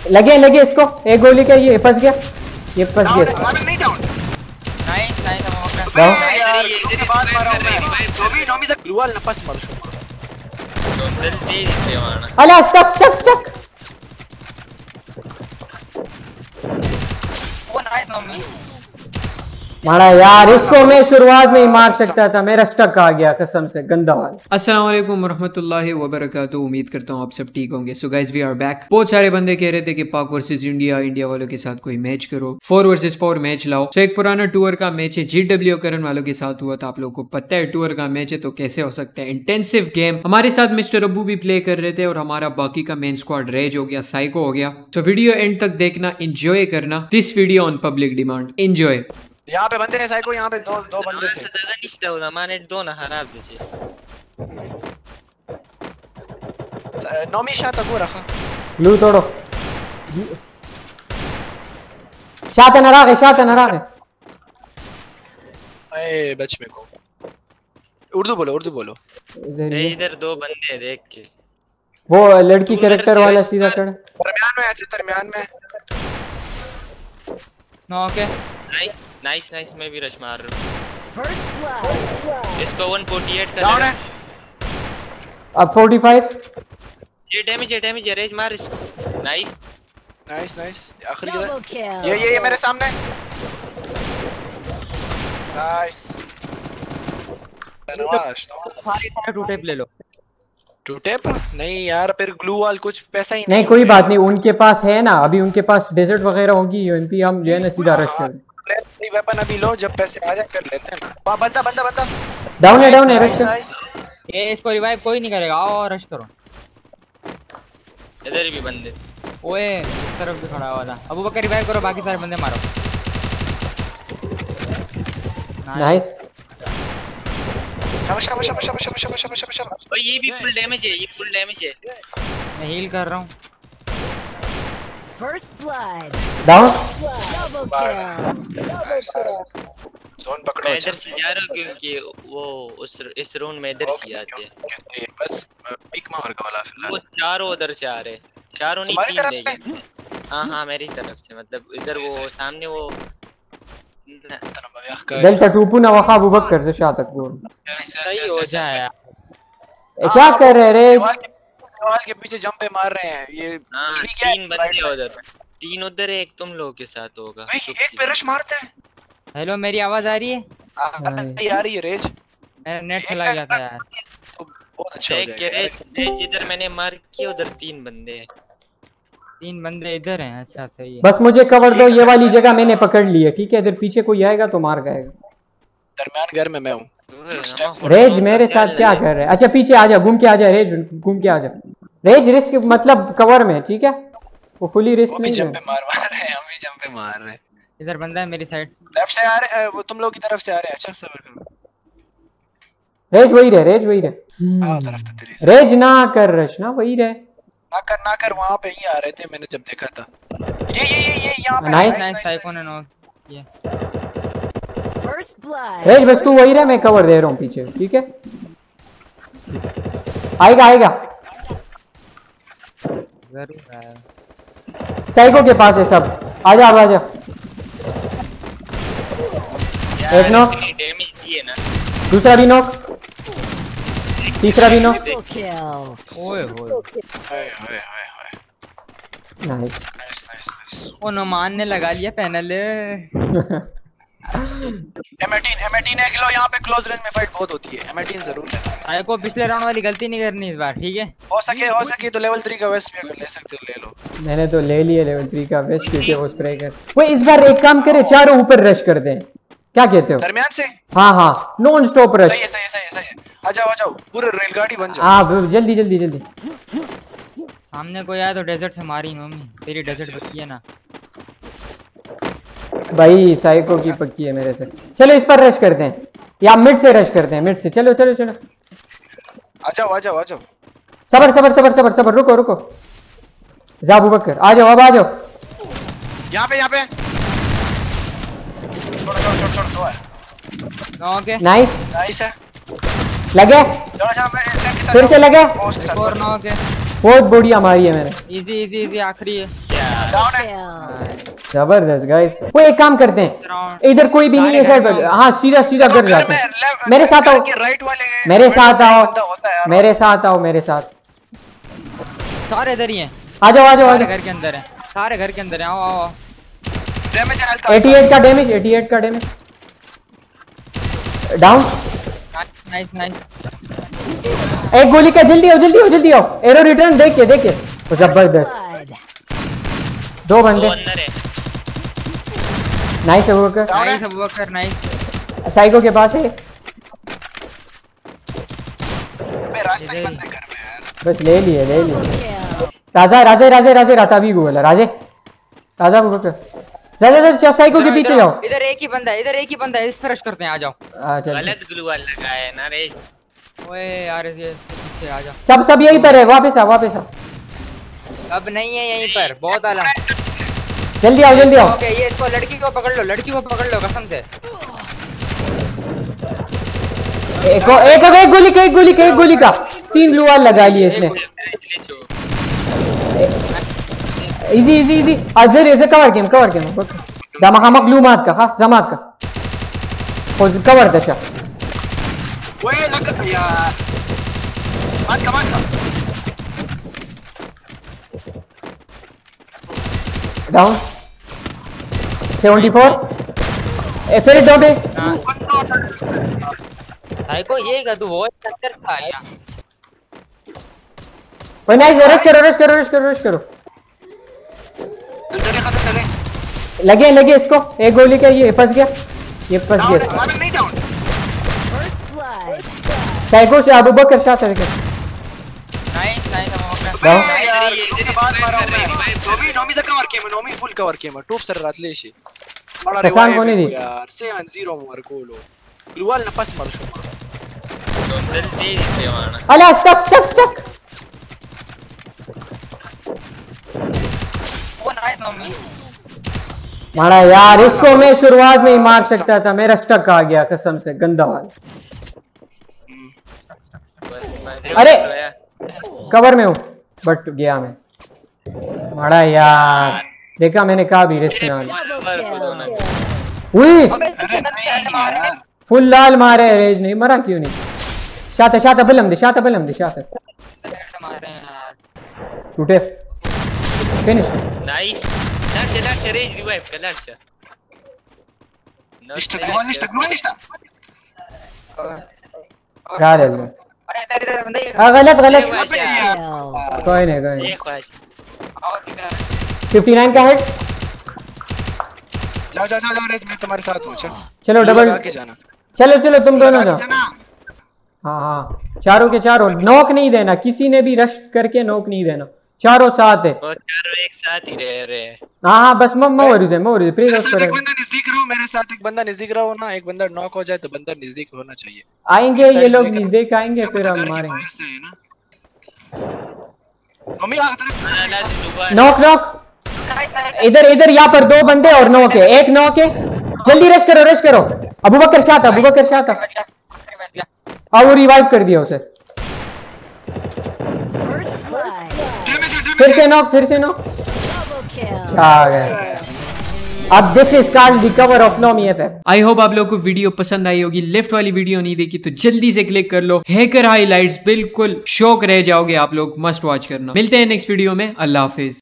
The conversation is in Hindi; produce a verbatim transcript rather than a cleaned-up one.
लगे लगे इसको, एक गोली का ये फंस गया, ये फंस गया। नहीं डाउन। नाइस नाइस हम यार ये बात मारा हूं मैं। नोमी नोमी से ग्लूवाल नफस मारो तो जल्दी देवाना। अला स्टक स्टक स्टक। वो नाइस नोमी। मारा यार, इसको मैं शुरुआत में ही मार सकता था, मेरा स्टक आ गया कसम से, गंदा वाला। अस्सलाम वालेकुम वरहमतुल्लाहि वबरकातुहू। उम्मीद करता हूँ आप सब ठीक होंगे। So guys we are back. बहुत सारे बंदे कह रहे थे कि पाक वर्सेस इंडिया, इंडिया वालों के साथ कोई मैच करो, फोर वर्सेस फोर मैच लाओ। तो एक पुराना टूर का मैच है, जीडब्ल्यू करण वालों के साथ हुआ था। आप लोगों को पता है टूर का मैच है तो कैसे हो सकता है। Intensive game. हमारे साथ मिस्टर अब्बू भी प्ले कर रहे थे और हमारा बाकी का मेन स्क्वाड रेज हो गया, साइको हो गया। तो वीडियो एंड तक देखना, एंजॉय करना। This video on public demand, enjoy. यहाँ पे बंदे हैं साइको, यहाँ पे दो दो बंदे थे। दादा निष्ठा होता माने दो ना खराब जैसे। नोमी शात को रखा। ग्लू तोड़ो। शात नरागे, शात नरागे। ए बच में को। उर्दू बोलो, उर्दू बोलो। इधर दो बंदे हैं देख के। वो लड़की कैरेक्टर वाला सीधा खड़ा दरमियान में, अच्छा दरमियान में। No okay nice nice nice. मैं भी रश मार रहा हूं। इसको वन फोर्टी एट का डाउन है। अब फोर्टी फाइव। ये डैमेज है, डैमेज है। रेज मार इसको। Nice nice nice. आखिरी किधर? ये ये ये मेरे सामने। नाइस। धन्यवाद। सारी तरह टू टेप ले लो। टू टेप नहीं यार, फिर ग्लू वाल कुछ पैसा ही नहीं, कोई बात नहीं, उनके पास है ना, अभी उनके पास डेजर्ट वगैरह होगी यूएमपी, हम जो है ना सीधा रश कर। लेट्स वेपन अभी लो, जब पैसे आ जाए कर लेते हैं ना। वहां बंदा बंदा बंदा डाउन है, डाउन है, रश कर। ये इसको रिवाइव कोई नहीं करेगा, आओ रश करो। इधर भी बंदे। ओए इस तरफ भी खड़ा हुआ था। अबू बकर रिवाइव करो, बाकी सारे बंदे मारो। नाइस। शाबाश शाबाश शाबाश शाबाश शाबाश शाबाश शाबाश। ओए ये भी फुल डैमेज है, ये फुल डैमेज है। मैं हील कर रहा हूं। First blood. Down. Double kill. Zone पकड़ो। इधर से जा रहा हूं क्योंकि वो उस इस राउंड में इधर से आते हैं। बस पिक मार का वाला फिलहाल। वो चारों उधर से आ रहे, चारों नहीं तीन ले गए। हां हां मेरी तरफ से, मतलब इधर वो सामने वो डेल्टा टू पुना वखा अबू बकर से शाह तक बोल सही हो जाए। क्या कर रहे रे? दीवार के पीछे जंप पे मार रहे हैं ये। हां तीन बंदे उधर, तीन उधर है, एक तुम लोगों के साथ होगा। एक पे रश मारते हैं। हेलो मेरी आवाज आ रही है? आ रही है रेज। मेरा नेट चला गया था यार। बहुत अच्छा हो जाएगा। रेज रेज इधर मैंने मार किया, उधर तीन बंदे हैं। तीन बंदे इधर हैं। अच्छा सही है। बस मुझे कवर दो, ये वाली जगह मैंने पकड़ ली है, ठीक है? इधर पीछे कोई आएगा तो मार गएगा। दरमियान घर में मैं हूं। रेज मेरे साथ क्या कर रहा है? अच्छा पीछे आ जा, घूम के आ जा रेज, घूम के आ जा। रेज रिस्क मतलब कवर में, ठीक है? वो फुली रिस्क नहीं है। जंप पे मार मार रहे हैं, हम भी जंप पे मार रहे हैं। इधर बंदा है मेरी साइड। लेफ्ट से आ रहे, वो तुम लोग की तरफ से आ रहे हैं। अच्छा सबर करो। रेज वही रहे, रेज वही रहे। हां तरफ तो तेरी। रेज ना कर रश ना, वही रहे। ना कर ना कर, वहां पे ही आ रहे थे, मैंने जब देखा था। ये ये ये ये यहां पे। नाइस नाइस साइको ने नॉक किया। First blood. रेज बस तू वही रहे, मैं कवर दे रहा हूँ पीछे, ठीक है? आएगा आएगा। जरूर है। साइको के पास है सब। आजा अब आजा। एक नॉक, डैमेज दिए ना। दूसरा भी नॉक, तीसरा भी नॉक। ओए होए हाय हाय हाय हाय। Nice nice nice nice. Oh no मानने लगा लिया panel. M eighteen M eighteen है किलो। यहाँ पे क्लोज रेंज में फाइट बहुत होती है। एम एटीन जरूर है। आए को पिछले राउंड वाली गलती नहीं करनी इस बार, ठीक है? हो सके हो सके तो लेवल थ्री का वेस्ट भी अगर ले सकते हो ले लो। मैंने तो ले लिया लेवल थ्री का वेस्ट, क्योंकि वो स्प्रे कर। वो इस बार एक काम करे, चारों ऊपर रश कर दें, क्या कहते हो? दरमियान से। हाँ हाँ, नॉन स्टॉप रश। सही है सही है सही है सही है। आ जाओ आ जाओ, पूरे रेलगाड़ी बन जाओ। हाँ जल्दी जल्दी जल्दी। सामने कोई आया तो डेजर्ट से मारी मम्मी, तेरी डेजर्ट बची है ना भाई। साइको की पक्की है मेरे से। चलो इस पर रश करते हैं, या मिड से रश करते हैं, मिड से। चलो चलो चलो आ जाओ आ जाओ आ जाओ। सबर सबर सबर सबर सबर, रुको रुको। जा अबू बकर, आ जाओ, अब आ जाओ। यहाँ पे यहाँ पे छोड़ छोड़ छोड़ छोड़ दो है। ओके नाइस नाइस है। लगे, चलो जा, मैं फिर से लगे। और नॉक है। बहुत बढ़िया मारी है मैंने। इजी इजी इजी आखिरी है। डाउन है। kill. जबरदस्त गाइस। वो एक काम करते हैं, इधर कोई भी नहीं है साइड पर, हाँ सीधा सीधा घर जाते हैं। मेरे साथ आओ, राइट वाले मेरे साथ आओ, बंदा होता है यार। मेरे साथ आओ, मेरे साथ सारे इधर ही हैं, आ जाओ आ जाओ आ सारे जाओ। घर के अंदर हैं, सारे घर के अंदर हैं। आओ आओ आओ। डैमेज है हल्का। अठासी का डैमेज, अठासी का डैमेज। डाउन। Nice nice. एक गोली का, जल्दी आओ जल्दी आओ जल्दी आओ। एरो रिटर्न देख के देख के तो जबरदस्त। Blood. दो वो बंदे। अंदर है। नाइस है वो कर। Nice Abubakar nice. साइको के पास है, मैं रास्ता ही बंद है घर में यार। बस ले लिए ले लिए। Kill. राजा राजे राजे राजे राता भी गोला राजे राजा वो कर। जा जा जा साइको के पीछे जाओ। इधर एक ही बंदा है, इधर एक ही बंदा है, इस पर रश करते हैं। आ जाओ। आ चल गलत ग्लू वाल लगा है ना रे। ओए यार ये पीछे आ जाओ। सब सब यहीं पर है, वापस आ वापस आ। अब नहीं है यहीं पर, बहुत आला। जल्दी आओ जल्दी आओ। ओके ये इसको लड़की को पकड़ लो, लड़की को पकड़ लो कसम से। एक एक एक गोली का, एक गोली का, एक गोली का। तीन ब्लू वाल लगा लिए इसने। इजी इजी इजी अजर इजे कवर गेम कवर गेम दमा हम ग्लू मात का, हां जमात का हो कवर दशा। ओए लग यार। मार का मार का। डाउन चौहत्तर। ए फिर डॉट है भाई को ये का तू वो चक्कर था यार। ओए नाइस, रश करो रश करो रश करो रश करो। चले खत्म चले। लगे लगे इसको, एक गोली का ये फंस गया, ये फंस डाउन है, गया। मार नहीं डाउन। First blood. साइको से अबू बकर शाह था। Nice nice Abubakar. डाउन यार इसके बाद मारा हूं मैं। नोमी नोमी से कवर किया मैं, नोमी फुल कवर किया मैं। टूप सर रातलेशी मला कसान कोणी दी यार से ऑन जीरो मार गोलो ग्लुवाल न पास मार शो तो जल्दी से मारना। अला स्टक स्टक स्टक। वो नाइस मम्मी। मारा यार, इसको मैं शुरुआत में ही मार सकता था, मेरा स्टक आ गया कसम से, गंदा वाला। अरे कवर में हूँ बट गया मैं। मारा यार, देखा मैंने कहा भी रिस्क ना ले। Double kill. हुई यार। फुल लाल मारे, रेज नहीं मरा क्यों नहीं। शाता शाता बलम दे, शाता बलम दे, शाता मारे यार। टूटे फिनिश। नाइस। लड़के लड़के रेज रिवाइव कर लड़के। निष्ठा ग्लुवाल निष्ठा ग्लुवाल निष्ठा। यार अरे इधर इधर बंदा ये आ, गलत गलत। Kill. कोई नहीं कोई नहीं। एक बार और किधर उनसठ का हेड। जाओ जाओ जाओ रेज मैं तुम्हारे साथ हूं। चल चलो डबल, आगे जाना। चलो चलो तुम दोनों जाओ। जाना। हाँ हाँ चारों के चारों, नॉक नहीं देना, किसी ने भी रश करके नॉक नहीं देना, चारों साथ है। और चारों एक साथ ही रह रहे हैं। हाँ हाँ बस मैं मौरिज है मौरिज प्लीज मेरे उस साथ एक पर बंदा नजदीक रहो, मेरे साथ एक बंदा नजदीक रहो ना। एक बंदा नॉक हो जाए तो बंदा नजदीक होना चाहिए। आएंगे ये लोग नजदीक आएंगे फिर हम घर के मारेंगे। बाहर से है ना। मम्मी आ तरफ नॉक नॉक इधर इधर यहाँ पर दो बंदे और नॉक है, एक नॉक है। जल्दी रश करो रश करो। अबू बकर शाह था, अबू बकर शाह था। हाँ वो रिवाइव कर दिया उसे। First blood. फिर से नॉक फिर से नॉक। Double kill. आ गए। अब this is called the cover of Nomi FF. I hope आप लोगों को वीडियो पसंद आई होगी। लेफ्ट वाली वीडियो नहीं देखी तो जल्दी से क्लिक कर लो। हैकर हाइलाइट्स बिल्कुल शौक रह जाओगे आप लोग, मस्ट वॉच करना। मिलते हैं नेक्स्ट वीडियो में, अल्लाह हाफिज।